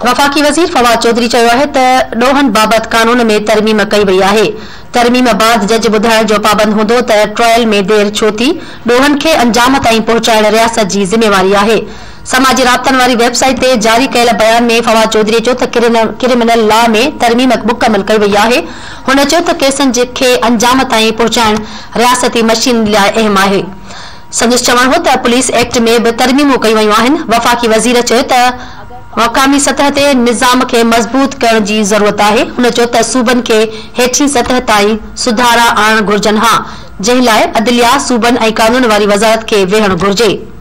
वफ़ाक़ी वज़ीर फवाद चौधरी चयो आहे त ॾोहनि बाबति कानून में तरमीम कई वई आहे। तरमीम बाद जज ॿुधाइण जो पाबंद हूंदो त ट्रायल में देर छो थी। ॾोहनि खे अंजाम ताईं पहुचाइण रियासत जी ज़िम्मेवारी आहे। समाजी राब्तनि वारी वेबसाइट ते जारी कयल बयान में फवाद चौधरी चयो त क्रिमिनल लॉ में तरमीम मुकमल कई वई आहे। हुन चयो त केसनि खे अंजाम ताईं पहुचाइण रियासती मशीन लाइ अहम आहे। संदसि चवणु हो त पुलिस एक्ट में बि तरमीमूं कई वयूं आहिनि। वफ़ाक़ी वज़ीर चयो त मक़ामी सतह ते निज़ाम खे मज़बूत करण जी ज़रूरत आहे। हुन चयो त सूबनि खे हेठीं सतह ताईं सुधारा आणण घुर्जनि, जंहिं लाइ अदलिया सूबनि ऐं कानून वारी वज़ारत खे वेहणु घुर्जे।